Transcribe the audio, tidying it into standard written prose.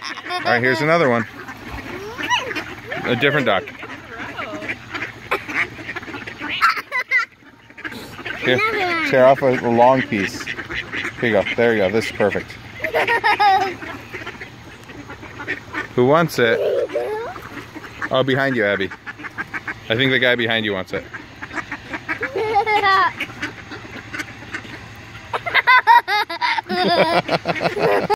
All right, here's another one. A different duck. Here, tear off a long piece. Here you go. There you go. This is perfect. Who wants it? Oh, behind you, Abby. I think the guy behind you wants it.